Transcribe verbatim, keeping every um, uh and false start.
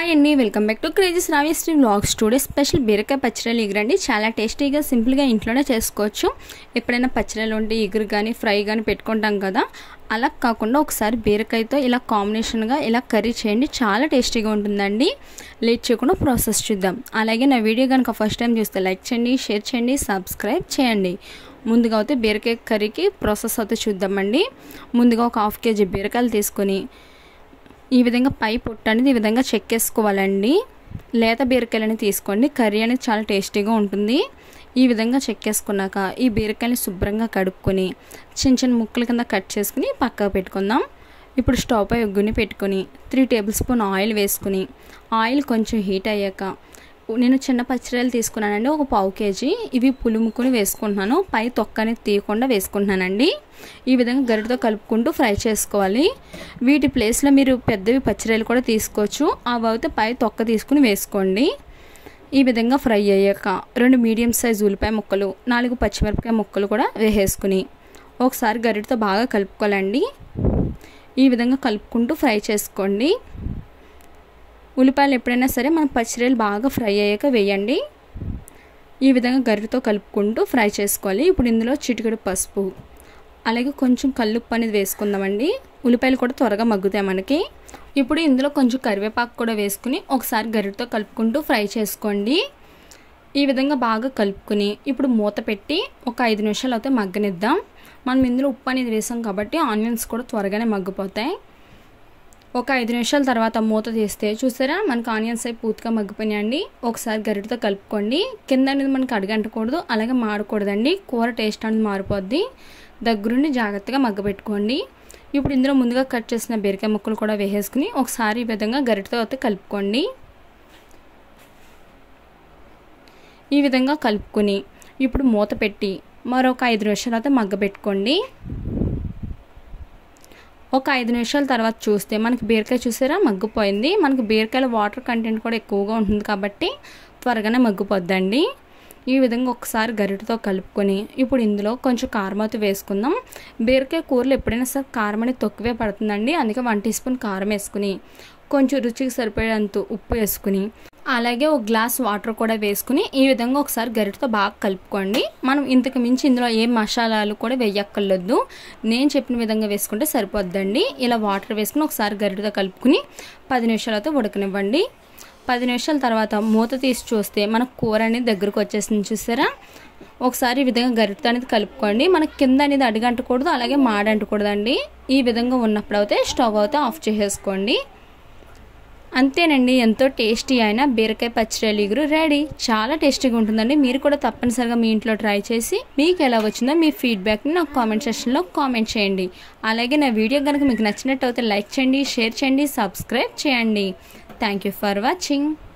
Hi అండి, welcome back to crazy Sravyasri vlogs. Today special బీరకాయ పచ్చడిలు ఎగురండి. చాలా టేస్టీగా సింపుల్గా ఇంట్లోనే చేసుకోవచ్చు. ఎప్పుడైనా పచ్చడిలు ఉంటే ఎగురు కానీ ఫ్రై కానీ పెట్టుకుంటాం కదా, అలా కాకుండా ఒకసారి బీరకాయతో ఇలా కాంబినేషన్గా ఇలా కర్రీ చేయండి, చాలా టేస్టీగా ఉంటుందండి. లేట్ చేయకుండా ప్రాసెస్ చూద్దాం. అలాగే నా వీడియో కనుక ఫస్ట్ టైం చూస్తే లైక్ చేయండి, షేర్ చేయండి, సబ్స్క్రైబ్ చేయండి. ముందుగా అయితే బీరకాయ కర్రీకి ప్రాసెస్ అయితే చూద్దామండి. ముందుగా ఒక హాఫ్ కేజీ బీరకాయలు తీసుకొని ఈ విధంగా పై పొట్టు అనేది ఈ విధంగా చెక్కేసుకోవాలండి. లేత బీరకాయలని తీసుకోండి, కర్రీ అనేది చాలా టేస్టీగా ఉంటుంది. ఈ విధంగా చెక్కేసుకున్నాక ఈ బీరకాయని శుభ్రంగా కడుక్కొని చిన్న చిన్న ముక్కల కింద కట్ చేసుకుని పక్కకు పెట్టుకుందాం. ఇప్పుడు స్టవ్ పై గిన్నె పెట్టుకొని త్రీ టేబుల్ స్పూన్ ఆయిల్ వేసుకుని ఆయిల్ కొంచెం హీట్ అయ్యాక నేను చిన్న పచ్చిరొయ్యలు తీసుకున్నానండి, ఒక పావు కేజీ. ఇవి పులుముకుని వేసుకుంటున్నాను, పై తొక్క అనేది తీయకుండా వేసుకుంటున్నానండి. ఈ విధంగా గరిటతో కలుపుకుంటూ ఫ్రై చేసుకోవాలి. వీటి ప్లేస్లో మీరు పెద్దవి పచ్చిరొయ్యలు కూడా తీసుకోవచ్చు, అవి అయితే పై తొక్క తీసుకుని వేసుకోండి. ఈ విధంగా ఫ్రై అయ్యాక రెండు మీడియం సైజు ఉల్లిపాయ ముక్కలు, నాలుగు పచ్చిమిరపకాయ ముక్కలు కూడా వేసేసుకుని ఒకసారి గరిటతో బాగా కలుపుకోవాలండి. ఈ విధంగా కలుపుకుంటూ ఫ్రై చేసుకోండి. ఉల్లిపాయలు ఎప్పుడైనా సరే మనం పచ్చిరొయ్యలు బాగా ఫ్రై అయ్యాక వేయండి. ఈ విధంగా గరిటతో కలుపుకుంటూ ఫ్రై చేసుకోవాలి. ఇప్పుడు ఇందులో చిటికెడు పసుపు, అలాగే కొంచెం కల్లుప్పు అనేది వేసుకుందామండి. ఉల్లిపాయలు కూడా త్వరగా మగ్గుతాయి మనకి. ఇప్పుడు ఇందులో కొంచెం కరివేపాకు కూడా వేసుకుని ఒకసారి గరిటతో కలుపుకుంటూ ఫ్రై చేసుకోండి. ఈ విధంగా బాగా కలుపుకుని ఇప్పుడు మూత పెట్టి ఒక ఐదు నిమిషాలు అయితే మగ్గనిద్దాం. మనం ఇందులో ఉప్పు అనేది వేసాం కాబట్టి ఆనియన్స్ కూడా త్వరగానే మగ్గిపోతాయి. ఒక ఐదు నిమిషాల తర్వాత మూత తీస్తే చూసారా, మనకు ఆనియన్స్ అయి పూర్తిగా మగ్గిపోయినాయండి. ఒకసారి గరిటతో కలుపుకోండి. కింద అనేది మనకి అడుగంటకూడదు, అలాగే మాడకూడదండి. కూర టేస్ట్ అనేది మారిపోద్ది. దగ్గరుండి జాగ్రత్తగా మగ్గబెట్టుకోండి. ఇప్పుడు ఇందులో ముందుగా కట్ చేసిన బీరకాయ ముక్కలు కూడా వేసేసుకుని ఒకసారి ఈ విధంగా గరిటతో అయితే కలుపుకోండి. ఈ విధంగా కలుపుకొని ఇప్పుడు మూత పెట్టి మరొక ఐదు నిమిషాలు అయితే మగ్గబెట్టుకోండి. ఒక ఐదు నిమిషాల తర్వాత చూస్తే మనకి బీరకాయ చూసారా మగ్గిపోయింది. మనకి బీరకాయలో వాటర్ కంటెంట్ కూడా ఎక్కువగా ఉంటుంది కాబట్టి త్వరగానే మగ్గిపోద్దండి. ఈ విధంగా ఒకసారి గరిటతో కలుపుకొని ఇప్పుడు ఇందులో కొంచెం కారం అయితే వేసుకుందాం. బీరకాయ కూరలు ఎప్పుడైనా సరే కారం అనేది తక్కువే పడుతుందండి, అందుకే వన్ టీ స్పూన్ కారం వేసుకుని కొంచెం రుచికి సరిపడేంత ఉప్పు వేసుకుని అలాగే ఒక గ్లాస్ వాటర్ కూడా వేసుకుని ఈ విధంగా ఒకసారి గరిటతో బాగా కలుపుకోండి. మనం ఇంతకు మించి ఇందులో ఏ మసాలాలు కూడా వేయక్కర్లేదు, నేను చెప్పిన విధంగా వేసుకుంటే సరిపోద్దండి. ఇలా వాటర్ వేసుకుని ఒకసారి గరిటతో కలుపుకుని పది నిమిషాలతో ఉడకనివ్వండి. పది నిమిషాల తర్వాత మూత తీసి చూస్తే మనకు కూర అనేది దగ్గరకు వచ్చేసింది చూసారా. ఒకసారి ఈ విధంగా గరిటతో అనేది కలుపుకోండి. మనకి కింద అనేది అడుగంటకూడదు, అలాగే మాడంటకూడదండి. ఈ విధంగా ఉన్నప్పుడు అయితే స్టవ్ అయితే ఆఫ్ చేసేసుకోండి. అంతేనండి, ఎంతో టేస్టీ అయిన బీరకాయ పచ్చడి ఇగురు రెడీ. చాలా టేస్టీగా ఉంటుందండి. మీరు కూడా తప్పనిసరిగా మీ ఇంట్లో ట్రై చేసి మీకు ఎలా వచ్చిందో మీ ఫీడ్బ్యాక్ని నాకు కామెంట్ సెక్షన్లో కామెంట్ చేయండి. అలాగే నా వీడియో కనుక మీకు నచ్చినట్టు అయితే లైక్ చేయండి, షేర్ చేయండి, సబ్స్క్రైబ్ చేయండి. Thank you for watching.